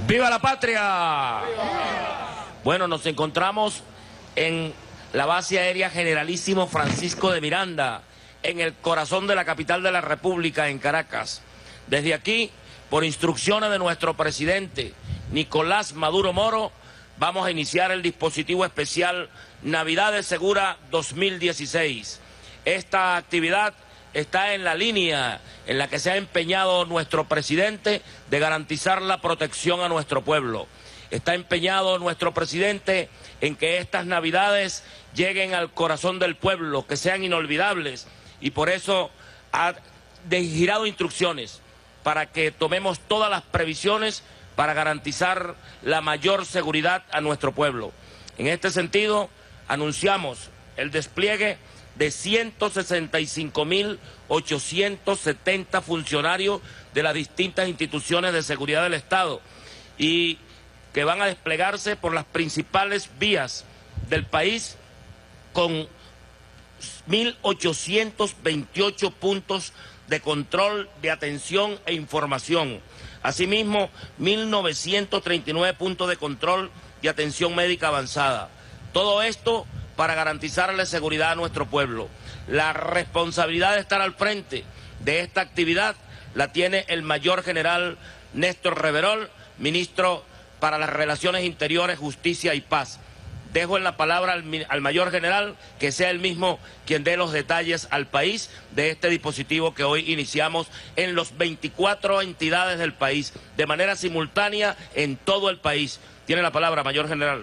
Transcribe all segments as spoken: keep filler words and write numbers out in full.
¡Viva la patria! Bueno, nos encontramos en la base aérea Generalísimo Francisco de Miranda, en el corazón de la capital de la República, en Caracas. Desde aquí, por instrucciones de nuestro presidente Nicolás Maduro Moro, vamos a iniciar el dispositivo especial Navidades Segura dos mil dieciséis. Esta actividad está en la línea en la que se ha empeñado nuestro presidente de garantizar la protección a nuestro pueblo. Está empeñado nuestro presidente en que estas Navidades lleguen al corazón del pueblo, que sean inolvidables, y por eso ha girado instrucciones para que tomemos todas las previsiones para garantizar la mayor seguridad a nuestro pueblo. En este sentido, anunciamos el despliegue de ciento sesenta y cinco mil ochocientos setenta funcionarios de las distintas instituciones de seguridad del Estado y que van a desplegarse por las principales vías del país con mil ochocientos veintiocho puntos de control, de atención e información. Asimismo, mil novecientos treinta y nueve puntos de control y atención médica avanzada. Todo esto para garantizarle seguridad a nuestro pueblo. La responsabilidad de estar al frente de esta actividad la tiene el mayor general Néstor Reverol, ministro para las Relaciones Interiores, Justicia y Paz. Dejo en la palabra al, al mayor general, que sea él mismo quien dé los detalles al país de este dispositivo que hoy iniciamos en las veinticuatro entidades del país, de manera simultánea en todo el país. Tiene la palabra, mayor general.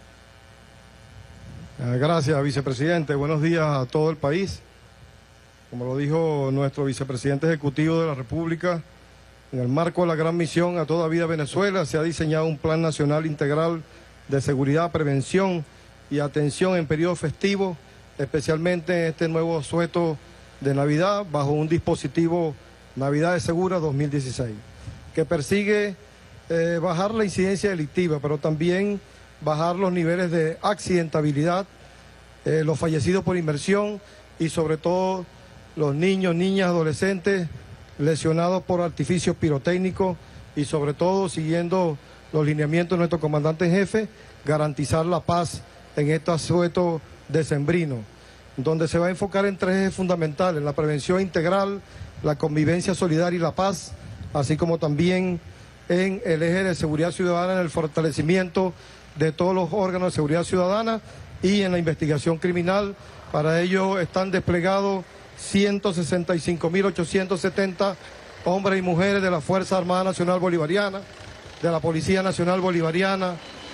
Gracias, vicepresidente. Buenos días a todo el país. Como lo dijo nuestro vicepresidente ejecutivo de la República, en el marco de la gran misión A Toda Vida Venezuela se ha diseñado un plan nacional integral de seguridad, prevención y atención en periodo festivo, especialmente en este nuevo asueto de Navidad, bajo un dispositivo Navidades Seguras dos mil dieciséis, que persigue eh, bajar la incidencia delictiva, pero también bajar los niveles de accidentabilidad, eh, los fallecidos por inmersión y sobre todo los niños, niñas, adolescentes lesionados por artificios pirotécnicos y sobre todo siguiendo los lineamientos de nuestro comandante en jefe, garantizar la paz en este asueto decembrino, donde se va a enfocar en tres ejes fundamentales: la prevención integral, la convivencia solidaria y la paz, así como también en el eje de seguridad ciudadana, en el fortalecimiento de todos los órganos de seguridad ciudadana y en la investigación criminal. Para ello están desplegados ciento sesenta y cinco mil ochocientos setenta hombres y mujeres de la Fuerza Armada Nacional Bolivariana, de la Policía Nacional Bolivariana,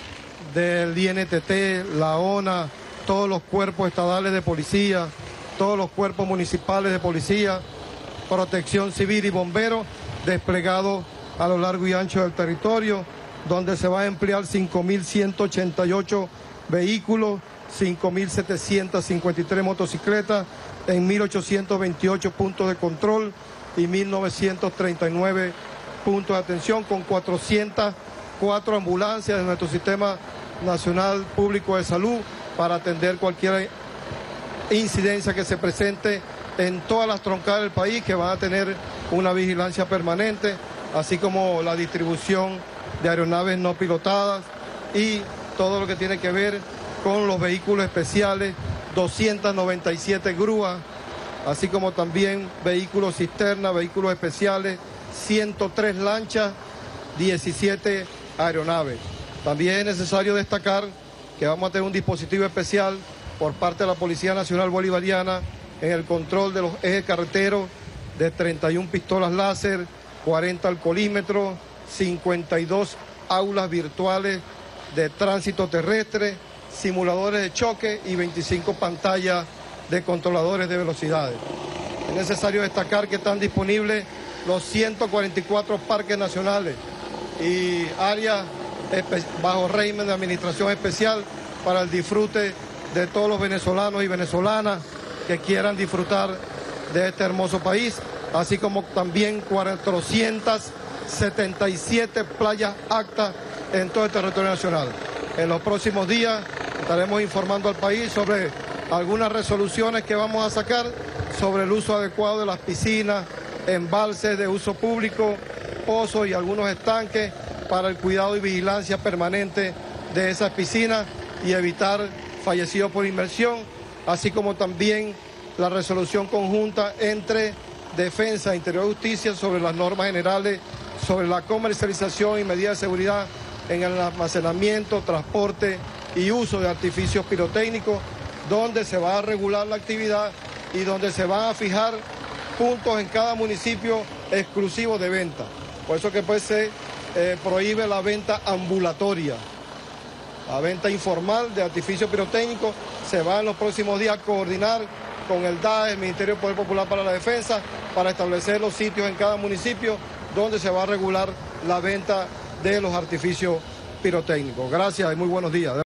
del I N T T, la O N A, todos los cuerpos estadales de policía, todos los cuerpos municipales de policía, protección civil y bomberos, desplegados a lo largo y ancho del territorio, donde se va a emplear cinco mil ciento ochenta y ocho vehículos, cinco mil setecientas cincuenta y tres motocicletas, en mil ochocientos veintiocho puntos de control y mil novecientos treinta y nueve puntos de atención, con cuatrocientas cuatro ambulancias de nuestro Sistema Nacional Público de Salud para atender cualquier incidencia que se presente en todas las troncadas del país, que van a tener una vigilancia permanente, así como la distribución de aeronaves no pilotadas y todo lo que tiene que ver con los vehículos especiales, doscientas noventa y siete grúas, así como también vehículos cisterna, vehículos especiales, ciento tres lanchas, diecisiete aeronaves. También es necesario destacar que vamos a tener un dispositivo especial por parte de la Policía Nacional Bolivariana en el control de los ejes carreteros de treinta y una pistolas láser, cuarenta alcoholímetros, cincuenta y dos aulas virtuales de tránsito terrestre, simuladores de choque y veinticinco pantallas de controladores de velocidades. Es necesario destacar que están disponibles los ciento cuarenta y cuatro parques nacionales y áreas bajo régimen de administración especial para el disfrute de todos los venezolanos y venezolanas que quieran disfrutar de este hermoso país, así como también cuatrocientas setenta y siete playas aptas en todo el territorio nacional. En los próximos días estaremos informando al país sobre algunas resoluciones que vamos a sacar sobre el uso adecuado de las piscinas, embalses de uso público, pozos y algunos estanques para el cuidado y vigilancia permanente de esas piscinas y evitar fallecidos por inmersión, así como también la resolución conjunta entre Defensa e Interior y Justicia sobre las normas generales sobre la comercialización y medidas de seguridad en el almacenamiento, transporte y uso de artificios pirotécnicos, donde se va a regular la actividad y donde se van a fijar puntos en cada municipio exclusivos de venta. Por eso que pues se eh, prohíbe la venta ambulatoria. La venta informal de artificios pirotécnicos se va en los próximos días a coordinar con el D A E, el Ministerio del Poder Popular para la Defensa, para establecer los sitios en cada municipio donde se va a regular la venta de los artificios pirotécnicos. Gracias y muy buenos días.